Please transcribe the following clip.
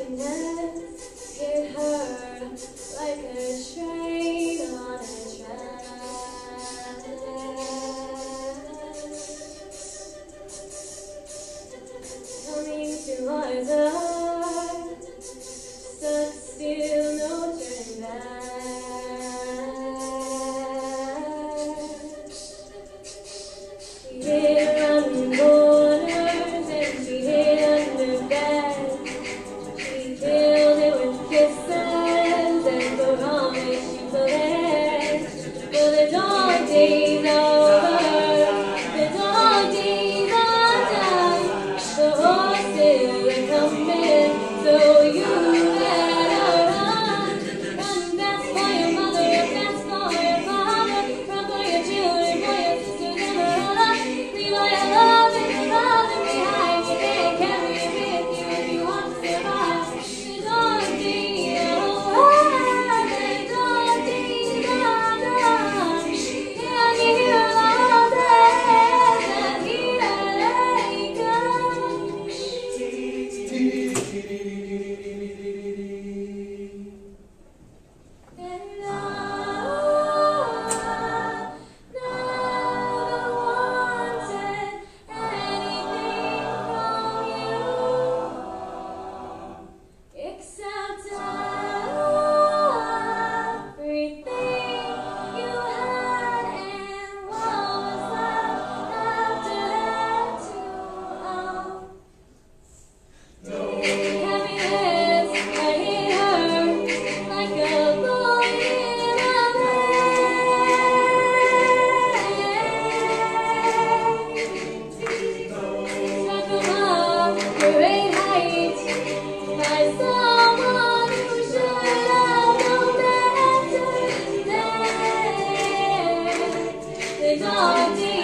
happiness hit her like a train on a track. Coming to our heart, stuck still, no turning back. She hid around the corners and she hid under bed. She killed it with kisses and the promise she pledged. But the dog days are over, the dog days are done. The horses are coming, so you better run. Run fast for your mother, run fast for your father, run for your children, for your sisters and brothers. Leave all your love behind. You can't carry it with you if you want to survive. The dog days are over, the dog days are done. Can you hear all that? And here they come. And never wanted anything from you except everything you had and what was left after that too. Happiness that hit her like a bullet in a struck above the great height by someone who should have known better than the dog did.